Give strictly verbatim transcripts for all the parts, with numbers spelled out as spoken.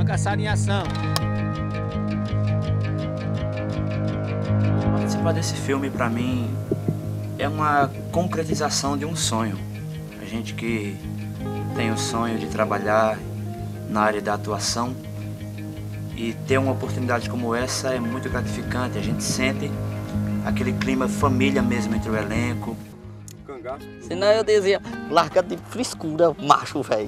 Última Caçada em Ação. Participar desse filme, para mim, é uma concretização de um sonho. A gente que tem o sonho de trabalhar na área da atuação e ter uma oportunidade como essa é muito gratificante. A gente sente aquele clima família mesmo entre o elenco. Senão eu dizia, larga de frescura, macho, velho.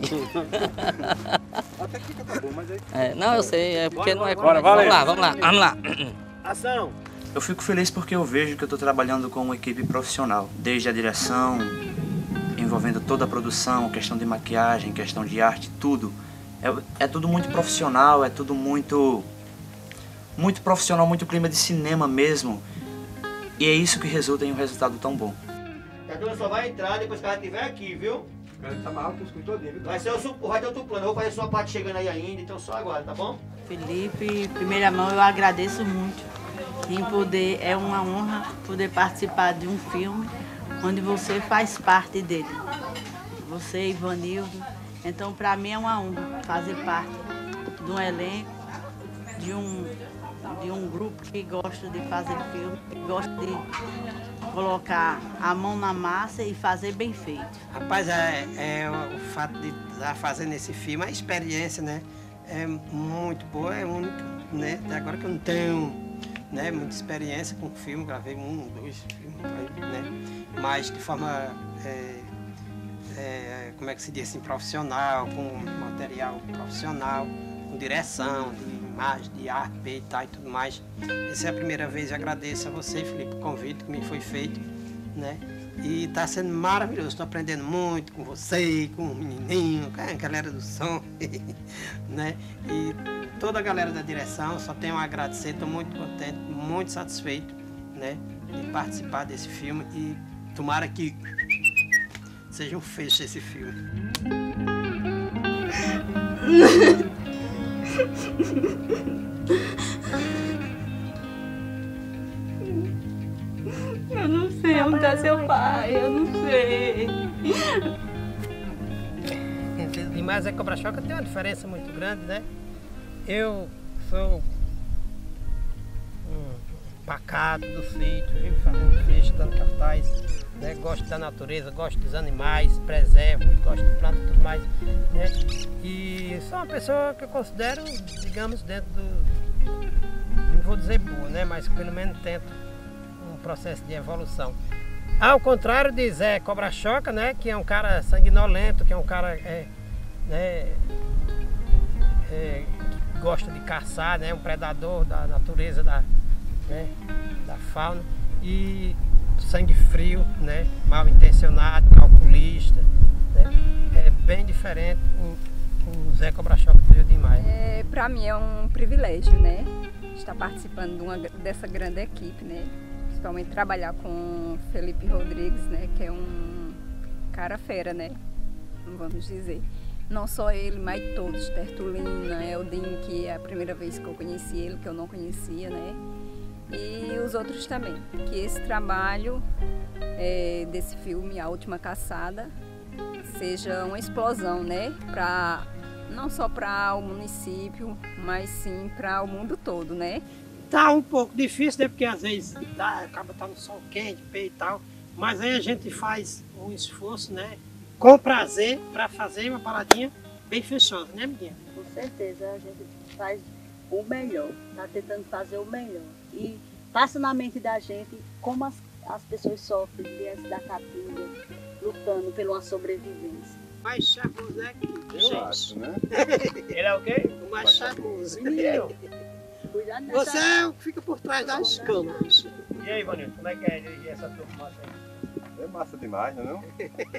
Até que tá bom, mas aí... É, não, eu sei, é porque Bora, não é... bora, Vamos valeu. lá, vamos lá, vamos lá. Ação! Eu fico feliz porque eu vejo que eu estou trabalhando com uma equipe profissional, desde a direção, envolvendo toda a produção, questão de maquiagem, questão de arte, tudo. É, é tudo muito profissional, é tudo muito, muito profissional, muito clima de cinema mesmo. E é isso que resulta em um resultado tão bom. A turma só vai entrar depois que ela estiver aqui, viu? O cara tá mais alto que eu escutou dele. Vai ser o, su- vai ter outro plano, eu vou fazer a sua parte chegando aí ainda, então só agora, tá bom? Felipe, primeira mão, eu agradeço muito em poder, é uma honra poder participar de um filme onde você faz parte dele. Você, Ivanildo. Então, para mim é uma honra fazer parte de um elenco, de um, de um grupo que gosta de fazer filme, que gosta de colocar a mão na massa e fazer bem feito. Rapaz, é, é o fato de estar fazendo esse filme, a experiência, né, é muito boa, é única, né, até agora que eu não tenho, né, muita experiência com filme, gravei um, dois filmes, né, mas de forma, é, é, como é que se diz assim, profissional, com material profissional, com direção, de imagem, de arte, e tal e tudo mais. Essa é a primeira vez, eu agradeço a você, Felipe, o convite que me foi feito, né? E está sendo maravilhoso, estou aprendendo muito com você, com o menininho, com a galera do som, né? E toda a galera da direção, só tenho a agradecer, estou muito contente, muito satisfeito, né? De participar desse filme e tomara que seja um fecho esse filme. Eu não sei onde está seu pai, eu não sei. Demais é Cobra-Choca tem uma diferença muito grande, né? Eu sou um pacato do sítio, vivo fazendo fecho, dando cartaz, né? Gosto da natureza, gosto dos animais, preservo, gosto de plantas e tudo mais, né? E sou uma pessoa que eu considero, digamos, dentro do... não vou dizer boa, né? Mas pelo menos tento um processo de evolução. Ao contrário de Zé Cobra-Choca, né? Que é um cara sanguinolento, que é um cara é, né? É, que gosta de caçar, né? Um predador da natureza, da, né? Da fauna. E sangue frio, né? Mal intencionado, calculista, né? É bem diferente o, o Zé Cobra-Choca do Rio demais. É, para mim é um privilégio, né? Estar participando de uma, dessa grande equipe, né? Principalmente trabalhar com Felipe Rodrigues, né? Que é um cara fera, né? Vamos dizer. Não só ele, mas todos. Tertulina, Eldin, que é a primeira vez que eu conheci ele, que eu não conhecia, né? E os outros também. Que esse trabalho é, desse filme, A Última Caçada, seja uma explosão, né? Pra, não só para o município, mas sim para o mundo todo, né? Tá um pouco difícil, né? Porque às vezes tá, acaba tá no sol quente, pé e tal. Mas aí a gente faz um esforço, né? Com prazer, para fazer uma paradinha bem fechosa, né, menina? Com certeza, a gente faz o melhor, tá tentando fazer o melhor. E passa na mente da gente como as, as pessoas sofrem diante da caatinga, lutando por uma sobrevivência. Mais charmoso é aqui, Eu gente. acho, né? Ele é o quê? O mais charmoso. Eu. Cuidado nessa... Você é o que fica por trás das câmeras. E aí, Vanildo, como é que é dirigir essa turma aí? É massa demais, não é não?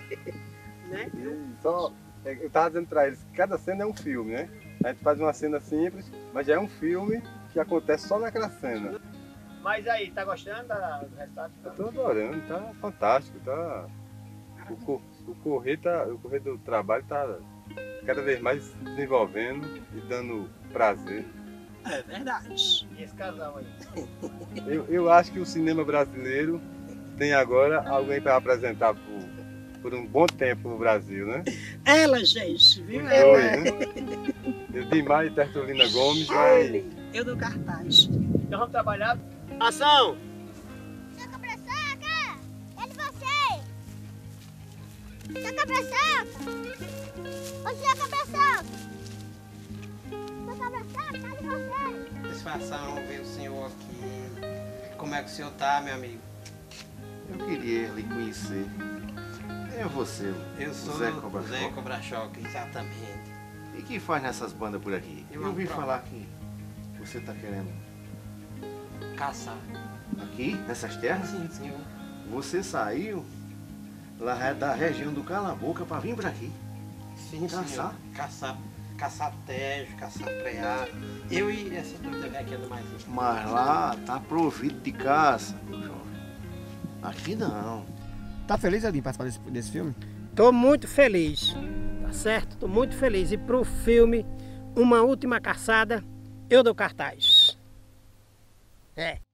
Né? E só, eu tava dizendo pra eles que cada cena é um filme, né? A gente faz uma cena simples, mas já é um filme que acontece só naquela cena. Mas aí, tá gostando da, do resultado? Eu tô adorando, tá fantástico, tá... O, cor, o, correr tá, o correr do trabalho tá cada vez mais se desenvolvendo e dando prazer. É verdade. E esse casal aí? Eu, eu acho que o cinema brasileiro tem agora alguém para apresentar por, por um bom tempo no Brasil, né? Ela, gente, viu? Os Ela. dois, né? E o Dimar e Tertulina Gomes vai... Eu dou cartaz. Nós vamos trabalhar. Ação! Seu cabra-saca! É de você! Seu cabra-saca! Ô, seu cabra-saca! Seu cabra-saca, é de você! Satisfação ver o senhor aqui. Como é que o senhor tá, meu amigo? Eu queria lhe conhecer. Quem é você? Eu sou Zé Cobra Zé Choque? Cobra Choque, exatamente. E que faz nessas bandas por aqui? Eu Eu ouvi apro- falar que você tá querendo Caçar. aqui, nessas terras? Sim, senhor. Você saiu lá da região do Cala-Boca para vir para aqui. Sim, Caçar? senhor. Caçar. Caçar tejo, caçar preá. Eu e essa turma aqui anda mais isso. Mas lá tá provido de caça, meu jovem. Aqui não. Tá feliz, Edinho, participar desse, desse filme? Tô muito feliz, tá certo? Tô muito feliz. E pro filme, Uma Última Caçada, eu dou cartaz. É.